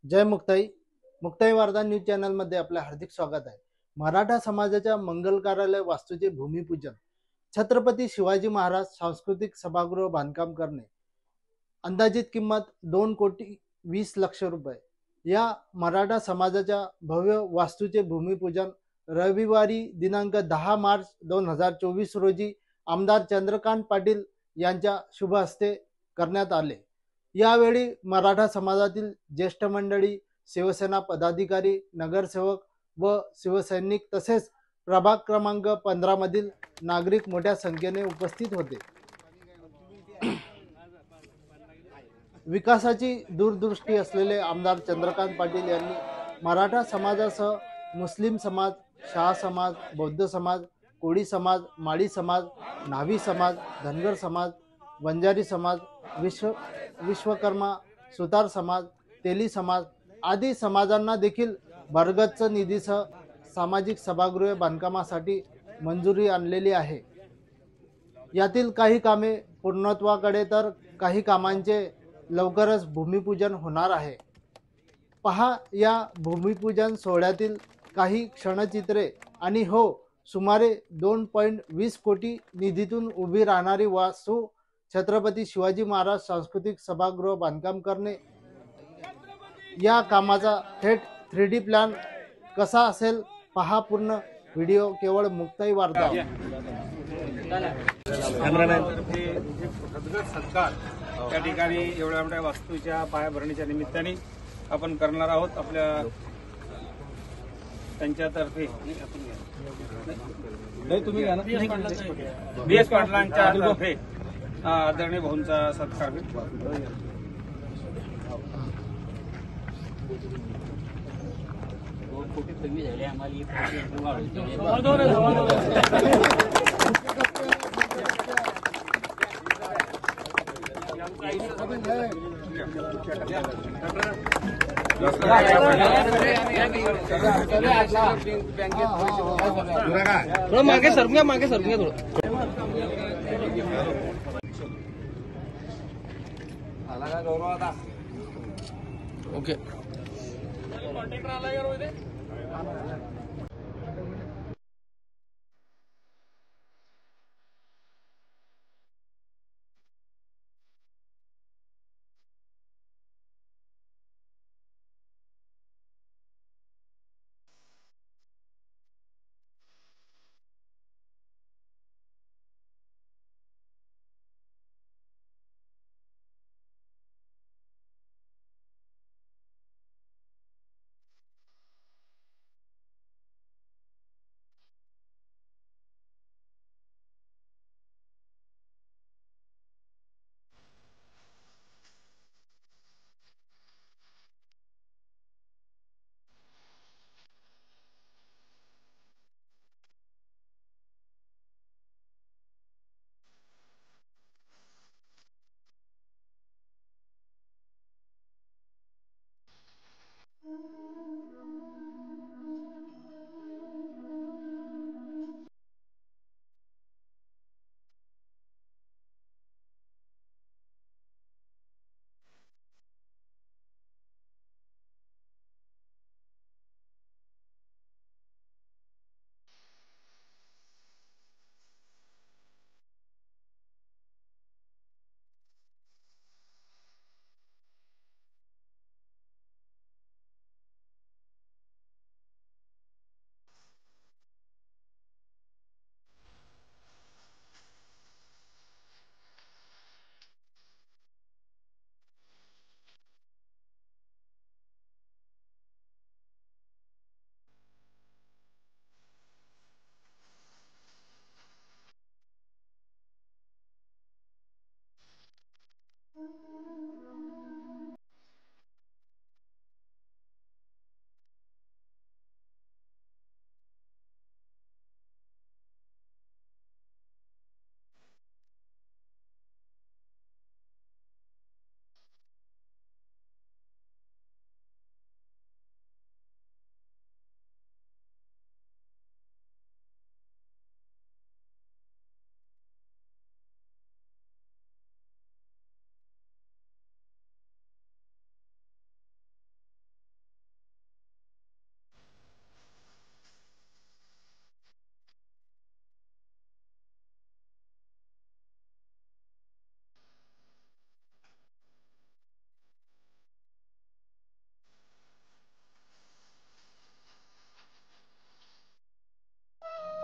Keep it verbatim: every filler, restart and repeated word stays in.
जय मुक्ताई. मुक्ताई वार्ता news channel मध्ये आपले हार्दिक स्वागत आहे. मराठा समाजाच्या मंगल कार्यालय वास्तूचे भूमिपूजन. छत्रपती शिवाजी महाराज सांस्कृतिक सभागृह बांधकाम करणे. अंदाजित किंमत दोन कोटी वीस लक्ष रुपये. या मराठा समाजाच्या भव्य वास्तूचे भूमिपूजन रविवारी दिनांक दहा मार्च दोन हजार चोवीस रोजी आमदार चंद्रकांत पाटील यांच्या शुभ हस्ते करण्यात आले. यावेळी मराठा समाजातील ज्येष्ठ मंडळी, शिवसेना पदाधिकारी, नगरसेवक व शिवसैनिक तसेच प्रभाग क्रमांक पंधरा मधील नागरिक मोठ्या संख्येने उपस्थित होते. विकासाची दूरदृष्टी असलेले आमदार चंद्रकांत पाटील यांनी मराठा समाजासह मुस्लिम समाज, शाह समाज, बौद्ध समाज, कोळी समाज, माळी समाज, न्हावी समाज, धनगर समाज, वंजारी समाज, विश्व विश्वकर्मा, सुतार समाज, तेली समाज आदी समाजांना देखील भरगच्च निधीसह सामाजिक सभागृह बांधकामासाठी मंजुरी आणलेली आहे. यातील काही कामे पूर्णत्वाकडे तर काही कामांचे लवकरच भूमिपूजन होणार आहे. पहा या भूमिपूजन सोहळ्यातील काही क्षणचित्रे आणि हो सुमारे दोन पॉईंट वीस कोटी निधीतून उभी राहणारी वास्तू छत्रपती शिवाजी महाराज सांस्कृतिक सभागृह बांधकाम करणे. या कामाचा थेट थ्री डी प्लॅन कसा असेल पहा पूर्ण व्हिडिओ केवळ मुक्ताई वार्ता. सत्कार त्या ठिकाणी एवढ्या मोठ्या वास्तूच्या पायाभरणीच्या निमित्ताने आपण करणार आहोत. आपल्या त्यांच्यातर्फे तुम्ही बी एस पाटलांच्या तर्फे आदरणीय भाऊंचा सत्कार. खोटी कमी झाले आम्हाला. मागे सरकूया मागे सरकूया थोडं. आला का गौरव आता? ओके. कॉन्ट्रॅक्टर आला यार.